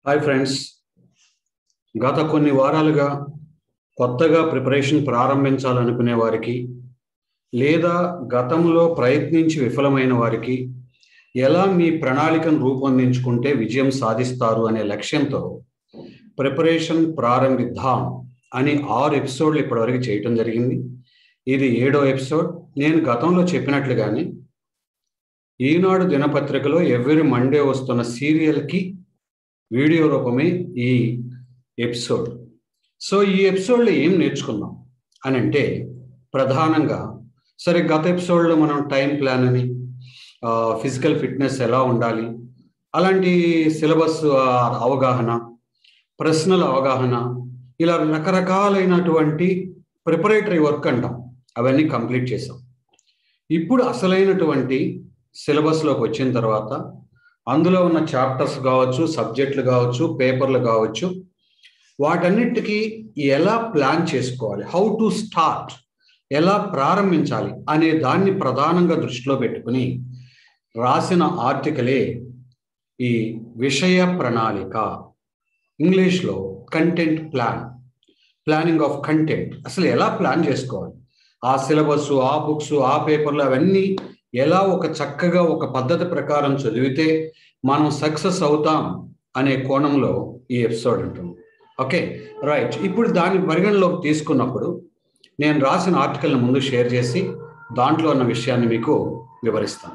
Hi friends, గత కొన్ని వారాలుగా కొత్తగా ప్రిపరేషన్ ప్రారంభించాలనుకునే వారికి లేదా గతంలో ప్రయత్నించి విఫలమైన వారికి ఎలా మీ ప్రణాళికను రూపొందించుకుంటే విజయం సాధిస్తారు అనే లక్ష్యంతో ప్రిపరేషన్ ప్రారంభిద్దాం అని 6 ఎపిసోడ్లు ఇప్పటివరకు చేయటం జరిగింది. ఇది 7వ ఎపిసోడ్. నేను గతంలో చెప్పినట్లుగానే ఈనాడు దినపత్రికలో ఎవ్రీ మండే వస్తున్న సీరియల్కి వీడియో రూపమే ఈ ఎపిసోడ్. సో ఈ ఎపిసోడ్లో ఏం నేర్చుకున్నాం అని అంటే, ప్రధానంగా సరే గత ఎపిసోడ్లో మనం టైం ప్లాన్ అని, ఫిజికల్ ఫిట్నెస్ ఎలా ఉండాలి, అలాంటి సిలబస్ అవగాహన, ప్రశ్నల అవగాహన, ఇలా రకరకాలైనటువంటి ప్రిపరేటరీ వర్క్ అంటాం, అవన్నీ కంప్లీట్ చేసాం. ఇప్పుడు అసలైనటువంటి సిలబస్లోకి వచ్చిన తర్వాత అందులో ఉన్న చాప్టర్స్ కావచ్చు, సబ్జెక్టులు కావచ్చు, పేపర్లు కావచ్చు, వాటన్నిటికీ ఎలా ప్లాన్ చేసుకోవాలి, హౌ టు స్టార్ట్, ఎలా ప్రారంభించాలి అనే దాన్ని ప్రధానంగా దృష్టిలో పెట్టుకుని రాసిన ఆర్టికలే ఈ విషయ ప్రణాళిక. ఇంగ్లీష్లో content plan, planning of content. అసలు ఎలా ప్లాన్ చేసుకోవాలి, ఆ సిలబస్, ఆ బుక్స్, ఆ పేపర్లు అవన్నీ ఎలా ఒక చక్కగా ఒక పద్ధతి ప్రకారం చదివితే మనం సక్సెస్ అవుతాం అనే కోణంలో ఈ ఎపిసోడ్ ఉంటుంది. Okay, right. ఇప్పుడు దాన్ని పరిగణలోకి తీసుకున్నప్పుడు నేను రాసిన ఆర్టికల్ని ముందు షేర్ చేసి దాంట్లో ఉన్న విషయాన్ని మీకు వివరిస్తాను.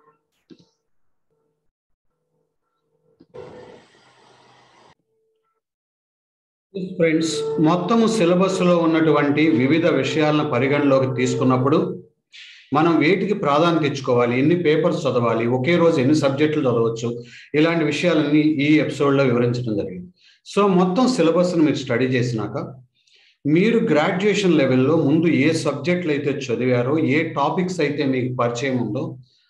ఫ్రెండ్స్, మొత్తము సిలబస్లో ఉన్నటువంటి వివిధ విషయాలను పరిగణలోకి తీసుకున్నప్పుడు మనం వేటికి ప్రాధాన్యత ఇచ్చుకోవాలి, ఎన్ని పేపర్స్ చదవాలి, ఒకే రోజు ఎన్ని సబ్జెక్టులు చదవచ్చు, ఇలాంటి విషయాలన్నీ ఈ ఎపిసోడ్లో వివరించడం జరిగింది. సో మొత్తం సిలబస్ను మీరు స్టడీ చేసినాక మీరు గ్రాడ్యుయేషన్ లెవెల్లో ముందు ఏ సబ్జెక్టులు అయితే చదివారో, ఏ టాపిక్స్ అయితే మీకు పరిచయం ఉందో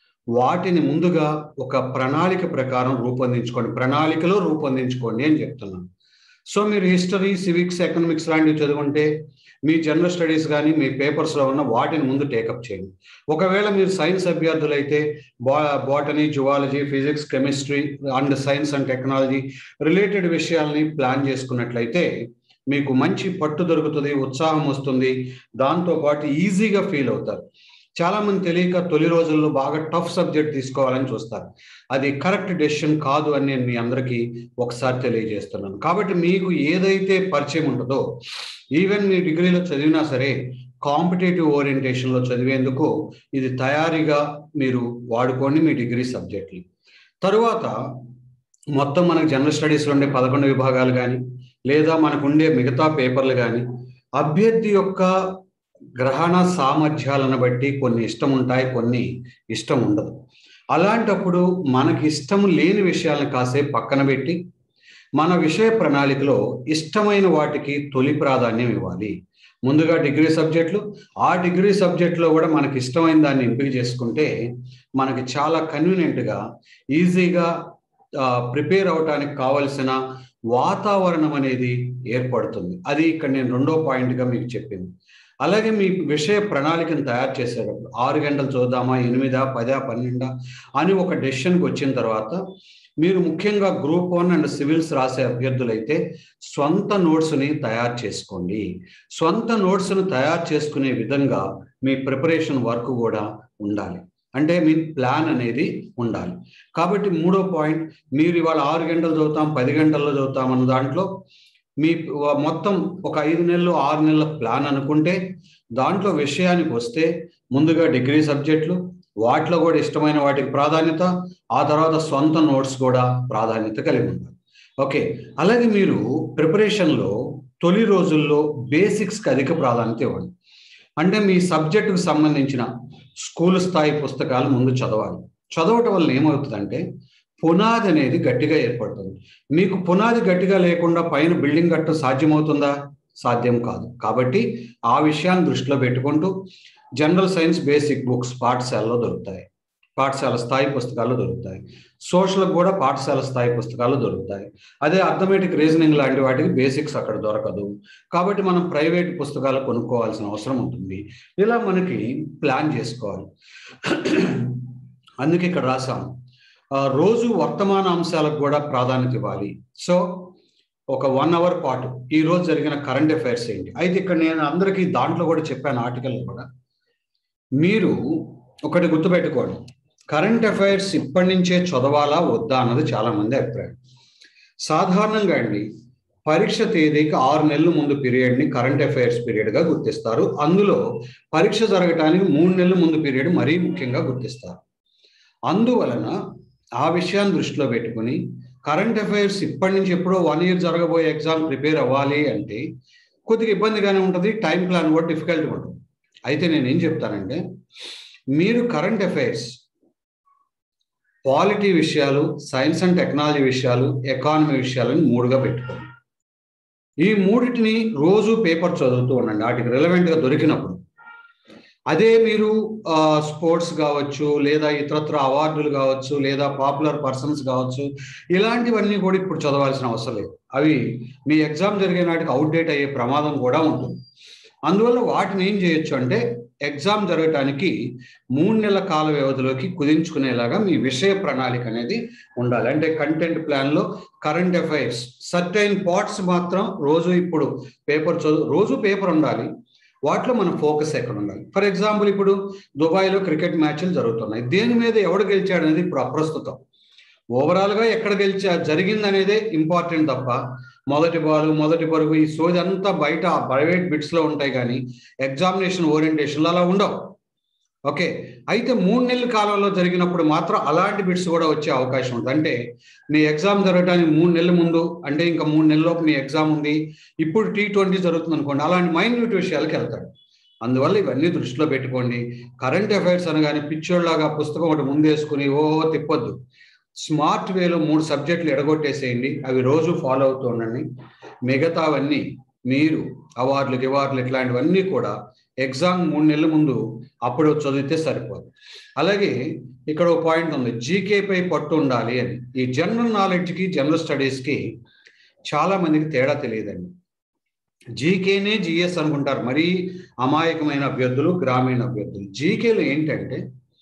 వాటిని ముందుగా ఒక ప్రణాళిక ప్రకారం రూపొందించుకోండి, ప్రణాళికలో రూపొందించుకోండి అని చెప్తున్నాను. సో మీరు హిస్టరీ, సివిక్స్, ఎకనామిక్స్ లాంటివి చదువుకుంటే మీ జనరల్ స్టడీస్ కానీ మీ పేపర్స్లో ఉన్న వాటిని ముందు టేకప్ చేయండి. ఒకవేళ మీరు సైన్స్ అభ్యర్థులైతే botany, zoology, physics, chemistry and science and technology related విషయాల్ని ప్లాన్ చేసుకున్నట్లయితే మీకు మంచి పట్టు దొరుకుతుంది, ఉత్సాహం వస్తుంది, దాంతోపాటు ఈజీగా ఫీల్ అవుతారు. చాలామంది తెలియక తొలి రోజుల్లో బాగా టఫ్ సబ్జెక్ట్ తీసుకోవాలని చూస్తారు. అది కరెక్ట్ డెసిషన్ కాదు అని నేను మీ అందరికీ ఒకసారి తెలియజేస్తున్నాను. కాబట్టి మీకు ఏదైతే పరిచయం ఉంటుందో, ఈవెన్ మీ డిగ్రీలో చదివినా సరే కాంపిటేటివ్ ఓరియంటేషన్లో చదివేందుకు ఇది తయారీగా మీరు వాడుకోండి మీ డిగ్రీ సబ్జెక్టులు. తరువాత మొత్తం మనకు జనరల్ స్టడీస్లో ఉండే 11 విభాగాలు కానీ లేదా మనకు ఉండే మిగతా పేపర్లు కానీ అభ్యర్థి యొక్క గ్రహణ సామర్థ్యాలను బట్టి కొన్ని ఇష్టం ఉంటాయి, కొన్ని ఇష్టం ఉండదు. అలాంటప్పుడు మనకి ఇష్టం లేని విషయాలను కాసేపు పక్కన పెట్టి మన విషయ ప్రణాళికలో ఇష్టమైన వాటికి తొలి ప్రాధాన్యం ఇవ్వాలి. ముందుగా డిగ్రీ సబ్జెక్టులు, ఆ డిగ్రీ సబ్జెక్టులో కూడా మనకి ఇష్టమైన దాన్ని ఎంపిక చేసుకుంటే మనకి చాలా కన్వీనియంట్గా, ఈజీగా ప్రిపేర్ అవడానికి కావలసిన వాతావరణం అనేది ఏర్పడుతుంది. అది ఇక్కడ నేను 2వ పాయింట్గా మీకు చెప్పింది. అలాగే మీ విషయ ప్రణాళికను తయారు చేసేటప్పుడు 6 గంటలు చూద్దామా, 8, 10, 12 అని ఒక డెసిషన్కి వచ్చిన తర్వాత మీరు ముఖ్యంగా గ్రూప్ 1 అండ్ సివిల్స్ రాసే అభ్యర్థులైతే స్వంత నోట్స్ని తయారు చేసుకోండి. స్వంత నోట్స్ను తయారు చేసుకునే విధంగా మీ ప్రిపరేషన్ వర్క్ కూడా ఉండాలి, అంటే మీ ప్లాన్ అనేది ఉండాలి. కాబట్టి 3వ పాయింట్, మీరు ఇవాళ 6 గంటలు చదువుతాం, 10 గంటల్లో చదువుతాం అన్న దాంట్లో మీ మొత్తం ఒక 5 నెలలు 6 నెలల ప్లాన్ అనుకుంటే దాంట్లో విషయానికి వస్తే ముందుగా డిగ్రీ సబ్జెక్టులు, వాటిలో కూడా ఇష్టమైన వాటికి ప్రాధాన్యత, ఆ తర్వాత సొంత నోట్స్ కూడా ప్రాధాన్యత కలిగి ఉండాలి. ఓకే, అలాగే మీరు ప్రిపరేషన్లో తొలి రోజుల్లో బేసిక్స్కి అధిక ప్రాధాన్యత ఇవ్వండి. అంటే మీ సబ్జెక్టుకు సంబంధించిన స్కూల్ స్థాయి పుస్తకాలు ముందు చదవాలి. చదవటం వల్ల ఏమవుతుందంటే పునాది అనేది గట్టిగా ఏర్పడుతుంది. మీకు పునాది గట్టిగా లేకుండా పైన బిల్డింగ్ కట్టడం సాధ్యమవుతుందా? సాధ్యం కాదు. కాబట్టి ఆ విషయాన్ని దృష్టిలో పెట్టుకుంటూ జనరల్ సైన్స్ బేసిక్ బుక్స్ పాఠశాలలో దొరుకుతాయి, పాఠశాల స్థాయి పుస్తకాలు దొరుకుతాయి. సోషల్కి కూడా పాఠశాల స్థాయి పుస్తకాలు దొరుకుతాయి. అదే అర్థమెటిక్, రీజనింగ్ లాంటి వాటికి బేసిక్స్ అక్కడ దొరకదు. కాబట్టి మనం ప్రైవేట్ పుస్తకాలు కొనుక్కోవాల్సిన అవసరం ఉంటుంది. ఇలా మనకి ప్లాన్ చేసుకోవాలి. అందుకే ఇక్కడ రాసాం, రోజు వర్తమాన అంశాలకు కూడా ప్రాధాన్యత ఇవ్వాలి. సో ఒక 1 అవర్ పాటు ఈ రోజు జరిగిన కరెంట్ అఫైర్స్ ఏంటి. అయితే ఇక్కడ నేను అందరికీ దాంట్లో కూడా చెప్పాను, ఆర్టికల్లో కూడా. మీరు ఒకటి గుర్తుపెట్టుకోండి, కరెంట్ అఫైర్స్ ఇప్పటి నుంచే చదవాలా వద్దా అన్నది చాలా మంది అభిప్రాయం. సాధారణంగా అండి, పరీక్ష తేదీకి 6 నెలల ముందు పీరియడ్ని కరెంట్ అఫైర్స్ పీరియడ్గా గుర్తిస్తారు. అందులో పరీక్ష జరగటానికి 3 నెలల ముందు పీరియడ్ మరీ ముఖ్యంగా గుర్తిస్తారు. అందువలన ఆ విషయాన్ని దృష్టిలో పెట్టుకుని కరెంట్ అఫైర్స్ ఇప్పటి నుంచి ఎప్పుడో 1 ఇయర్ జరగబోయే ఎగ్జామ్ ప్రిపేర్ అవ్వాలి అంటే కొద్దిగా ఇబ్బందిగానే ఉంటుంది, టైం ప్లాన్ కూడా డిఫికల్ట్గా ఉంటుంది. అయితే నేనేం చెప్తానంటే, మీరు కరెంట్ అఫైర్స్ పాలిటీ విషయాలు, సైన్స్ అండ్ టెక్నాలజీ విషయాలు, ఎకానమీ విషయాలను 3గా పెట్టుకోండి. ఈ 3టిని రోజు పేపర్ చదువుతూ ఉండండి వాటికి రిలవెంట్గా దొరికినప్పుడు. అదే మీరు స్పోర్ట్స్ కావచ్చు, లేదా ఇతరత్ర అవార్డులు కావచ్చు, లేదా పాపులర్ పర్సన్స్ కావచ్చు, ఇలాంటివన్నీ కూడా ఇప్పుడు చదవాల్సిన అవసరం లేదు. అవి మీ ఎగ్జామ్ జరిగే నాటికి అవుట్డేట్ అయ్యే ప్రమాదం కూడా ఉంటుంది. అందువల్ల వాటిని ఏం చేయొచ్చు అంటే, ఎగ్జామ్ జరగటానికి 3 నెలల కాల వ్యవధిలోకి కుదించుకునేలాగా మీ విషయ ప్రణాళిక అనేది ఉండాలి. అంటే కంటెంట్ ప్లాన్లో కరెంట్ అఫైర్స్ సర్టైన్ పార్ట్స్ మాత్రం రోజు ఇప్పుడు పేపర్ రోజు పేపర్ ఉండాలి. వాటిలో మన ఫోకస్ ఎక్కడ ఉండాలి. ఫర్ ఎగ్జాంపుల్, ఇప్పుడు దుబాయ్లో క్రికెట్ మ్యాచ్లు జరుగుతున్నాయి. దేని మీద ఎవడు గెలిచాడు అనేది ఇప్పుడు అప్రస్తుతం. ఓవరాల్గా ఎక్కడ జరిగింది అనేదే ఇంపార్టెంట్ తప్ప, మొదటి బాలు, మొదటి పరుగు, ఈ సోది అంతా బయట ప్రైవేట్ బిట్స్లో ఉంటాయి, కానీ ఎగ్జామినేషన్ ఓరియంటేషన్లో అలా ఉండవు. ఓకే, అయితే 3 నెలల కాలంలో జరిగినప్పుడు మాత్రం అలాంటి బిట్స్ కూడా వచ్చే అవకాశం ఉంటుంది. అంటే మీ ఎగ్జామ్ జరగడానికి 3 నెలల ముందు, అంటే ఇంకా 3 నెలల్లోపు మీ ఎగ్జామ్ ఉంది, ఇప్పుడు T20 జరుగుతుంది అనుకోండి, అలాంటి మైన్యూట్ విషయాలకు వెళ్తాడు. అందువల్ల ఇవన్నీ దృష్టిలో పెట్టుకోండి. కరెంట్ అఫైర్స్ అనగానే పిచ్చోళ్ళలాగా పుస్తకం ఒకటి ముందేసుకుని తిప్పొద్దు. స్మార్ట్ వేలో 3 సబ్జెక్టులు ఎడగొట్టేసేయండి. అవి రోజు ఫాలో అవుతూ ఉండండి. మిగతావన్నీ మీరు అవార్డులు ఇట్లాంటివన్నీ కూడా ఎగ్జామ్ 3 నెలల ముందు అప్పుడు చదివితే సరిపోదు. అలాగే ఇక్కడ ఒక పాయింట్ ఉంది, జీకేపై పట్టు ఉండాలి అని. ఈ జనరల్ నాలెడ్జ్కి, జనరల్ స్టడీస్కి చాలా మందికి తేడా తెలియదండి. జీకేనే జిఎస్ అనుకుంటారు మరీ అమాయకమైన అభ్యర్థులు, గ్రామీణ అభ్యర్థులు. జీకేలు ఏంటంటే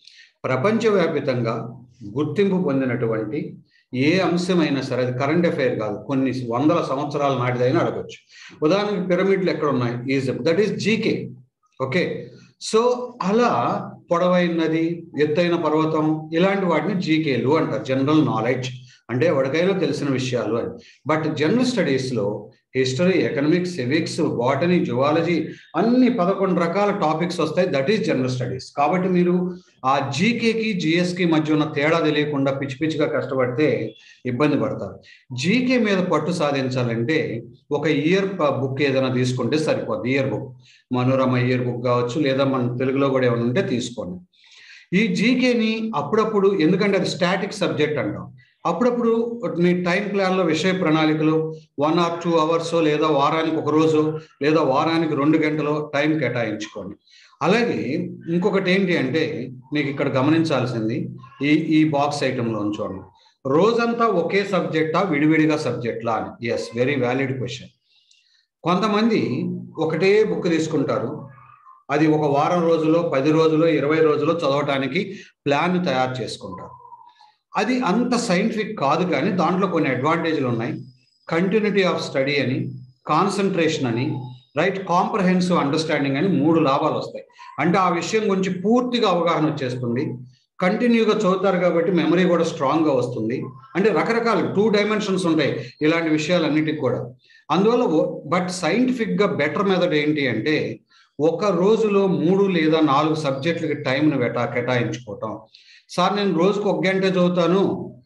ప్రపంచవ్యాప్తంగా గుర్తింపు పొందినటువంటి ఏ అంశమైనా సరే, అది కరెంట్ అఫైర్ కాదు, కొన్ని వందల సంవత్సరాల నాటిదైనా అడగచ్చు. ఉదాహరణకి పిరమిడ్లు ఎక్కడ ఉన్నాయి, Egypt, that is GK. Okay, so అలా పొడవైన నది, ఎత్తైన పర్వతం, ఇలాంటి వాటిని జీకేలు అంటారు. జనరల్ నాలెడ్జ్ అంటే ఎవరికైనా తెలిసిన విషయాలు అని. బట్ జనరల్ స్టడీస్లో history, economics, civics, botany, zoology అన్ని 11 రకాల టాపిక్స్ వస్తాయి. That is general studies. కాబట్టి మీరు ఆ జీకేకి జిఎస్కి మధ్య ఉన్న తేడా తెలియకుండా పిచ్చి పిచ్చిగా కష్టపడితే ఇబ్బంది పడతారు. జీకే మీద పట్టు సాధించాలంటే ఒక ఇయర్ బుక్ ఏదైనా తీసుకుంటే సరిపోద్ది. Year book, Manorama year book కావచ్చు, లేదా మన తెలుగులో కూడా ఏమైనా ఉంటే తీసుకోండి. ఈ జీకేని అప్పుడప్పుడు, ఎందుకంటే అది స్టాటిక్ సబ్జెక్ట్ అంటాం, అప్పుడప్పుడు మీ టైం ప్లాన్లో విషయ ప్రణాళికలు 1 or 2 hours, లేదా వారానికి 1 రోజు, లేదా వారానికి 2 గంటలు టైం కేటాయించుకోండి. అలాగే ఇంకొకటి ఏంటి అంటే, మీకు ఇక్కడ గమనించాల్సింది ఈ బాక్స్ ఐటెంలో ఉంచండి, రోజంతా ఒకే సబ్జెక్టా, విడివిడిగా సబ్జెక్ట్లా అని. Yes, very valid question. కొంతమంది ఒకటే బుక్ తీసుకుంటారు, అది ఒక వారం రోజులో, 10 రోజులో, 20 రోజులో చదవటానికి ప్లాన్ తయారు చేసుకుంటారు. అది అంత సైంటిఫిక్ కాదు, కానీ దాంట్లో కొన్ని అడ్వాంటేజ్లు ఉన్నాయి. కంటిన్యూటీ ఆఫ్ స్టడీ అని, కాన్సన్ట్రేషన్ అని, రైట్, కాంప్రహెన్సివ్ అండర్స్టాండింగ్ అని 3 లాభాలు వస్తాయి. అంటే ఆ విషయం గురించి పూర్తిగా అవగాహన వచ్చేస్తుంది. కంటిన్యూగా చదువుతారు కాబట్టి మెమరీ కూడా స్ట్రాంగ్గా వస్తుంది. అంటే రకరకాల 2 dimensions ఉంటాయి ఇలాంటి విషయాలన్నిటికి కూడా. అందువల్ల బట్ సైంటిఫిక్గా బెటర్ మెథడ్ ఏంటి అంటే, ఒక రోజులో 3 లేదా 4 సబ్జెక్టులకి టైంను కేటాయించుకోవటం. సార్ నేను రోజుకు 1 గంట చదువుతాను,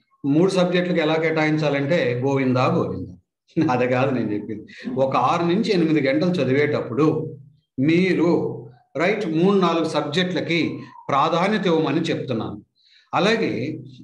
3 సబ్జెక్టులకు ఎలా కేటాయించాలంటే గోవిందా గోవిందా. అది కాదు నేను చెప్పింది. ఒక 6 నుంచి 8 గంటలు చదివేటప్పుడు మీరు రైట్ 3-4 సబ్జెక్టులకి ప్రాధాన్యత ఇవ్వమని చెప్తున్నాను. అలాగే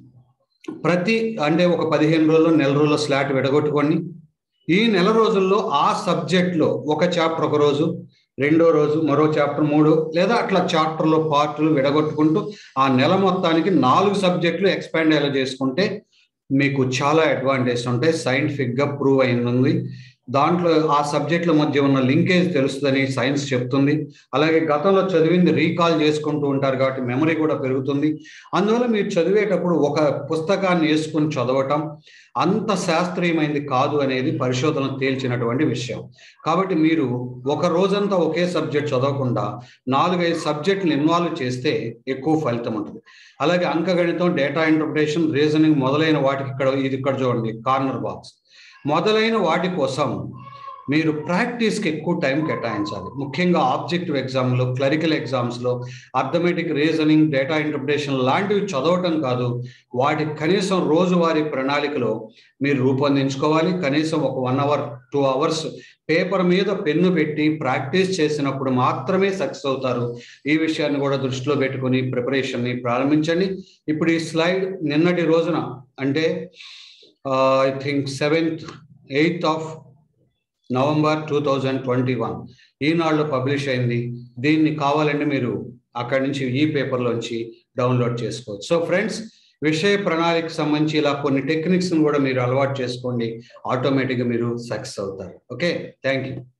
అంటే ఒక 15 రోజుల్లో, నెల రోజుల్లో స్లాట్ విడగొట్టుకోండి. ఈ నెల రోజుల్లో ఆ సబ్జెక్ట్లో ఒక చాప్టర్ ఒక రోజు, రెండో రోజు మరో చాప్టర్, 3 లేదా అట్లా చాప్టర్లో పార్టులు విడగొట్టుకుంటూ ఆ నెల మొత్తానికి 4 సబ్జెక్టులు ఎక్స్పాండ్ ఎలా చేసుకుంటే మీకు చాలా అడ్వాంటేజ్ ఉంటాయి. సైంటిఫిక్గా ప్రూవ్ అయింది. దాంట్లో ఆ సబ్జెక్టుల మధ్య ఉన్న లింకేజ్ తెలుస్తుందని సైన్స్ చెప్తుంది. అలాగే గతంలో చదివింది రీకాల్ చేసుకుంటూ ఉంటారు కాబట్టి మెమరీ కూడా పెరుగుతుంది. అందువల్ల మీరు చదివేటప్పుడు ఒక పుస్తకాన్ని వేసుకుని చదవటం అంత శాస్త్రీయమైనది కాదు అనేది పరిశోధన తేల్చినటువంటి విషయం. కాబట్టి మీరు ఒక రోజంతా ఒకే సబ్జెక్ట్ చదవకుండా 4-5 సబ్జెక్టులు ఇన్వాల్వ్ చేస్తే ఎక్కువ ఫలితం ఉంటుంది. అలాగే అంకగణితం, డేటా ఇంటర్ప్రిటేషన్, రీజనింగ్ మొదలైన వాటికి ఇక్కడ చూడండి కార్నర్ బాక్స్. మొదలైన వాటి కోసం మీరు ప్రాక్టీస్కి ఎక్కువ టైం కేటాయించాలి. ముఖ్యంగా ఆబ్జెక్టివ్ ఎగ్జామ్లో, క్లరికల్ ఎగ్జామ్స్లో అర్థమెటిక్, రీజనింగ్, డేటా ఇంటర్ప్రిటేషన్ లాంటివి చదవటం కాదు, వాటి కనీసం రోజువారీ ప్రణాళికలో మీరు రూపొందించుకోవాలి. కనీసం ఒక 1 అవర్ 2 అవర్స్ పేపర్ మీద పెన్ను పెట్టి ప్రాక్టీస్ చేసినప్పుడు మాత్రమే సక్సెస్ అవుతారు. ఈ విషయాన్ని కూడా దృష్టిలో పెట్టుకుని ప్రిపరేషన్ని ప్రారంభించండి. ఇప్పుడు ఈ స్లైడ్ నిన్నటి రోజున అంటే I think 8th of November 2021 ఈనాడులో పబ్లిష్ అయింది. దీన్ని కావాలంటే మీరు అక్కడి నుంచి ఈ పేపర్లోంచి డౌన్లోడ్ చేసుకోవచ్చు. సో ఫ్రెండ్స్, విషయ ప్రణాళికకు సంబంధించి ఇలా కొన్ని టెక్నిక్స్ని కూడా మీరు అలవాటు చేసుకోండి. ఆటోమేటిక్గా మీరు సక్సెస్ అవుతారు. Okay, thank you.